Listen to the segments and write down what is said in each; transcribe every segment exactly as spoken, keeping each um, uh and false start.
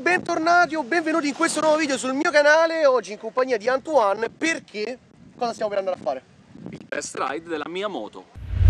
bentornati o benvenuti in questo nuovo video sul mio canale. Oggi in compagnia di Antoine, perché cosa stiamo per andare a fare? Il test ride della mia moto.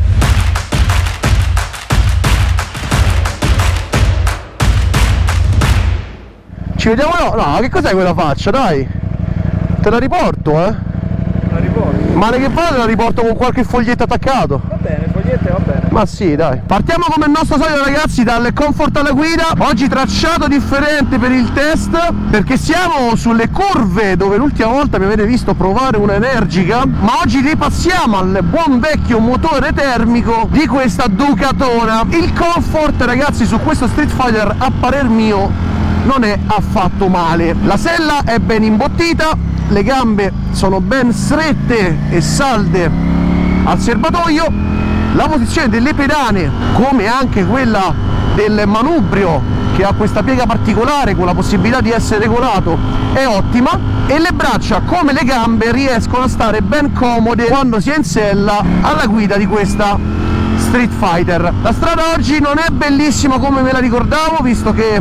Ci vediamo no? No, che cos'è quella faccia, dai? Te la riporto, eh? La riporto? Ma che vale te la riporto con qualche foglietto attaccato? Va bene, fogliette va bene. Ma sì, dai. Partiamo come il nostro solito, ragazzi, dal comfort alla guida. Oggi tracciato differente per il test, perché siamo sulle curve dove l'ultima volta mi avete visto provare una Energica, ma oggi ripassiamo al buon vecchio motore termico di questa Ducatona. Il comfort, ragazzi, su questo Street Fighter, a parer mio, non è affatto male. La sella è ben imbottita, le gambe sono ben strette e salde al serbatoio, la posizione delle pedane, come anche quella del manubrio, che ha questa piega particolare con la possibilità di essere regolato, è ottima, e le braccia come le gambe riescono a stare ben comode quando si è in sella alla guida di questa Street Fighter. La strada oggi non è bellissima come me la ricordavo, visto che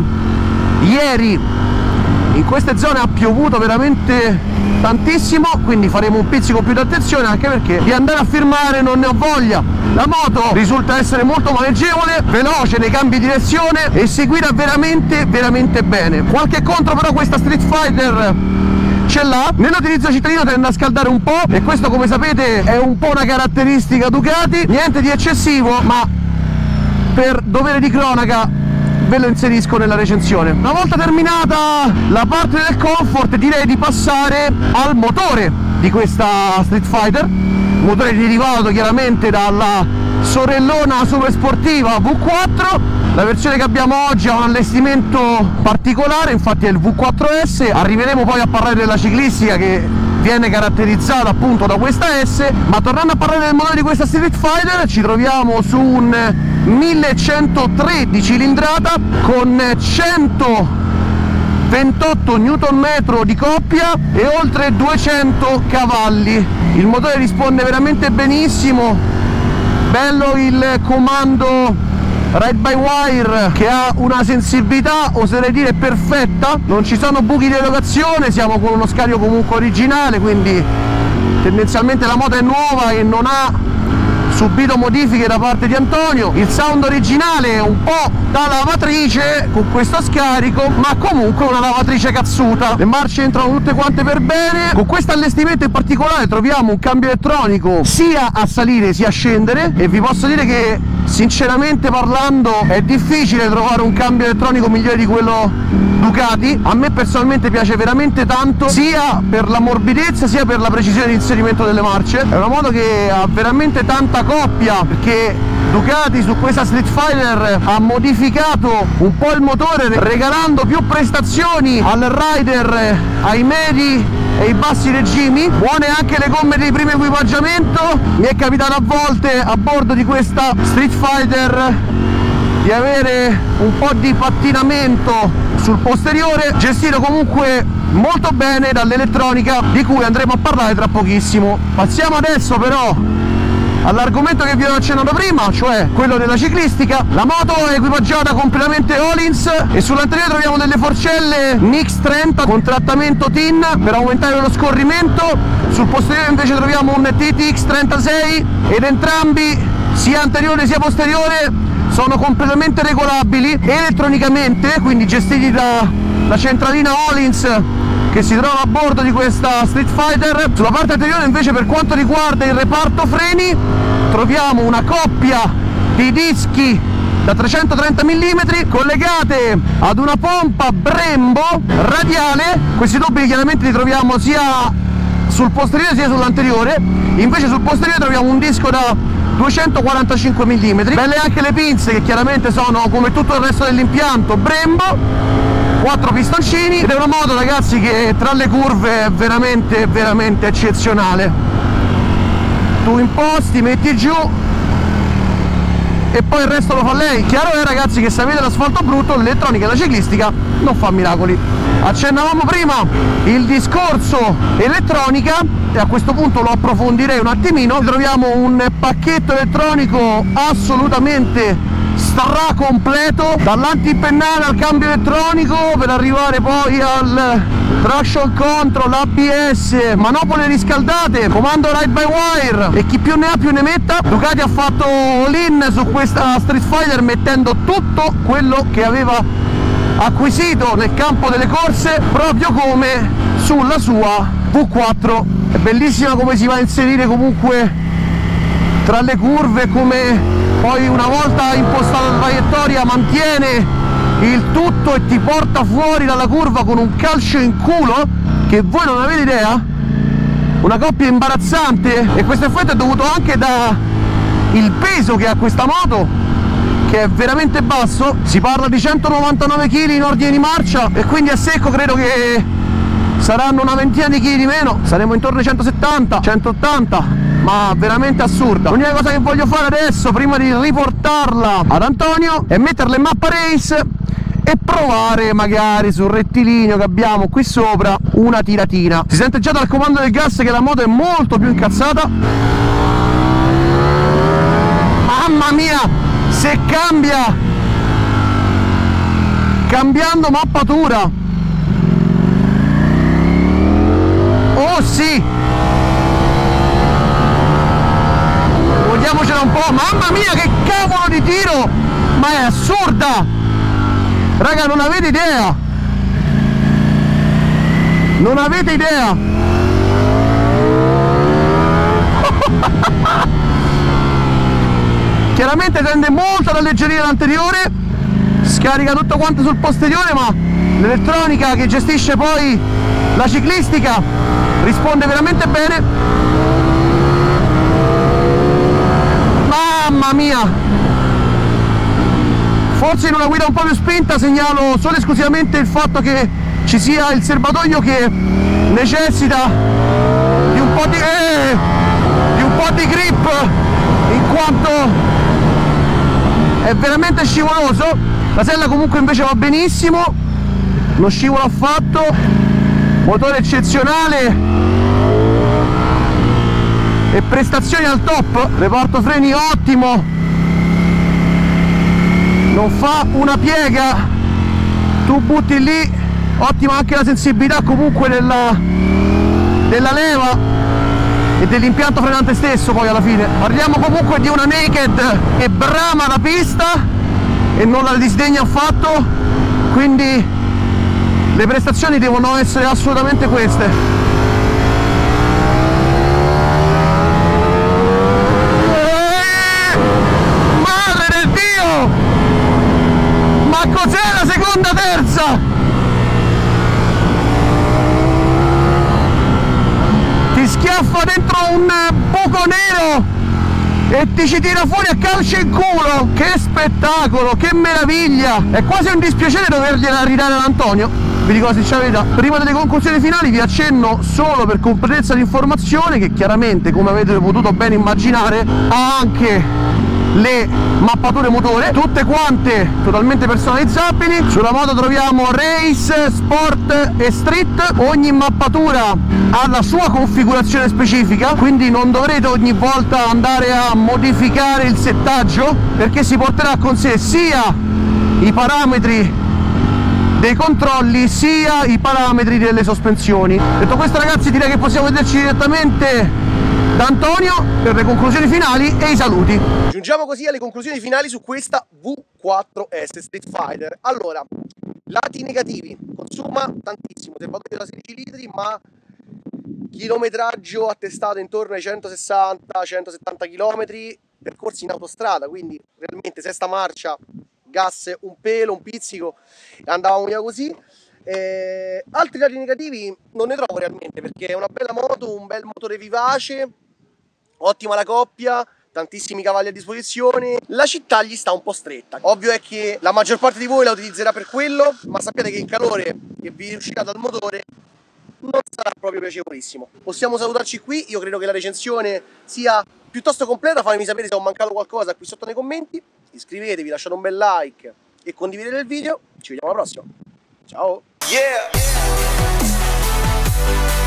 ieri in queste zone ha piovuto veramente tantissimo, quindi faremo un pizzico più di attenzione, anche perché di andare a firmare non ne ho voglia. La moto risulta essere molto maneggevole, veloce nei cambi di direzione e si guida veramente veramente bene. Qualche contro però questa Street Fighter ce l'ha. Nell'utilizzo cittadino tende a scaldare un po', e questo, come sapete, è un po' una caratteristica Ducati. Niente di eccessivo, ma per dovere di cronaca ve lo inserisco nella recensione. Una volta terminata la parte del comfort, direi di passare al motore di questa Street Fighter, motore derivato chiaramente dalla sorellona super sportiva V quattro. La versione che abbiamo oggi ha un allestimento particolare, infatti è il V quattro S. Arriveremo poi a parlare della ciclistica, che viene caratterizzata appunto da questa S, ma tornando a parlare del motore di questa Street Fighter, ci troviamo su un millecentotre di cilindrata con centoventotto newton metri di coppia e oltre duecento cavalli. Il motore risponde veramente benissimo, bello il comando Ride by Wire, che ha una sensibilità, oserei dire, perfetta. Non ci sono buchi di erogazione, siamo con uno scarico comunque originale, quindi tendenzialmente la moto è nuova e non ha subito modifiche da parte di Antonio. Il sound originale è un po' da lavatrice con questo scarico, ma comunque una lavatrice cazzuta. Le marce entrano tutte quante per bene. Con questo allestimento in particolare troviamo un cambio elettronico sia a salire sia a scendere, e vi posso dire che sinceramente parlando è difficile trovare un cambio elettronico migliore di quello Ducati. A me personalmente piace veramente tanto, sia per la morbidezza sia per la precisione di inserimento delle marce. È una moto che ha veramente tanta coppia, perché Ducati su questa Street Fighter ha modificato un po' il motore, regalando più prestazioni al rider ai medi e ai bassi regimi. Buone anche le gomme di primo equipaggiamento. Mi è capitato a volte a bordo di questa Street Fighter di avere un po' di pattinamento sul posteriore, gestito comunque molto bene dall'elettronica, di cui andremo a parlare tra pochissimo. Passiamo adesso però all'argomento che vi ho accennato prima, cioè quello della ciclistica. La moto è equipaggiata completamente Öhlins e sull'anteriore troviamo delle forcelle N X trenta con trattamento T I N per aumentare lo scorrimento. Sul posteriore invece troviamo un T T X trentasei, ed entrambi, sia anteriore sia posteriore, sono completamente regolabili elettronicamente, quindi gestiti dalla centralina Öhlins che si trova a bordo di questa Street Fighter. Sulla parte anteriore invece, per quanto riguarda il reparto freni, troviamo una coppia di dischi da trecentotrenta millimetri collegate ad una pompa Brembo radiale. Questi tubi chiaramente li troviamo sia sul posteriore sia sull'anteriore. Invece sul posteriore troviamo un disco da duecentoquarantacinque millimetri. Belle anche le pinze, che chiaramente sono, come tutto il resto dell'impianto, Brembo. Quattro pistoncini, ed è una moto, ragazzi, che tra le curve è veramente veramente eccezionale. Tu imposti, metti giù e poi il resto lo fa lei. Chiaro è, ragazzi, che se avete l'asfalto brutto, l'elettronica e la ciclistica non fa miracoli. Accennavamo prima il discorso elettronica, e a questo punto lo approfondirei un attimino. Troviamo un pacchetto elettronico assolutamente stra completo, dall'antipennale al cambio elettronico per arrivare poi al traction control, A B S, manopole riscaldate, comando ride by wire e chi più ne ha più ne metta. Ducati ha fatto all-in su questa Street Fighter mettendo tutto quello che aveva acquisito nel campo delle corse, proprio come sulla sua V quattro. È bellissima come si va a inserire comunque tra le curve, come poi una volta impostata la traiettoria mantiene il tutto e ti porta fuori dalla curva con un calcio in culo che voi non avete idea. Una coppia imbarazzante, e questo effetto è dovuto anche da il peso che ha questa moto, che è veramente basso. Si parla di centonovantanove chili in ordine di marcia e quindi a secco credo che saranno una ventina di chili di meno, saremo intorno ai centosettanta centottanta, ma veramente assurda. L'unica cosa che voglio fare adesso, prima di riportarla ad Antonio, è metterla in mappa race e provare magari sul rettilineo che abbiamo qui sopra una tiratina. Si sente già dal comando del gas che la moto è molto più incazzata. Mamma mia, se cambia cambiando mappatura, oh sì, vediamocela un po'. Mamma mia, che cavolo di tiro, ma è assurda, raga, non avete idea, non avete idea. Chiaramente tende molto ad alleggerire l'anteriore, scarica tutto quanto sul posteriore, ma l'elettronica che gestisce poi la ciclistica risponde veramente bene. Mamma mia, forse in una guida un po' più spinta segnalo solo esclusivamente il fatto che ci sia il serbatoio che necessita di un po' di, eh, di un po' di grip, in quanto è veramente scivoloso. La sella comunque invece va benissimo, non scivola affatto, motore eccezionale e prestazioni al top, reparto freni ottimo, non fa una piega, tu butti lì, ottima anche la sensibilità comunque della, della leva e dell'impianto frenante stesso. Poi alla fine parliamo comunque di una naked che brama la pista e non la disdegna affatto, quindi le prestazioni devono essere assolutamente queste. Eeeh, madre del Dio, ma cos'è la seconda terza? Ti schiaffa dentro un buco nero e ti ci tira fuori a calcio in culo. Che spettacolo, che meraviglia, è quasi un dispiacere dovergliela ridare ad Antonio, vi dico la sincera verità. Prima delle conclusioni finali vi accenno solo per completezza di informazione che chiaramente, come avete potuto ben immaginare, ha anche le mappature motore, tutte quante totalmente personalizzabili. Sulla moto troviamo race, sport e street, ogni mappatura ha la sua configurazione specifica, quindi non dovrete ogni volta andare a modificare il settaggio, perché si porterà con sé sia i parametri dei controlli sia i parametri delle sospensioni. Detto questo ragazzi, direi che possiamo vederci direttamente da Antonio per le conclusioni finali e i saluti. Giungiamo così alle conclusioni finali su questa V quattro S Street Fighter. Allora, lati negativi: consuma tantissimo, serbatoio da sedici litri, ma chilometraggio attestato intorno ai centosessanta centosettanta chilometri percorsi in autostrada, quindi realmente sesta marcia, gas un pelo, un pizzico, e andavamo via così. Eh, altri lati negativi non ne trovo realmente, perché è una bella moto, un bel motore vivace, ottima la coppia, tantissimi cavalli a disposizione. La città gli sta un po' stretta. Ovvio è che la maggior parte di voi la utilizzerà per quello, ma sappiate che il calore che vi uscirà dal motore non sarà proprio piacevolissimo. Possiamo salutarci qui. Io credo che la recensione sia piuttosto completa. Fatemi sapere se ho mancato qualcosa qui sotto nei commenti. Iscrivetevi, lasciate un bel like e condividete il video. Ci vediamo alla prossima. Ciao! Yeah.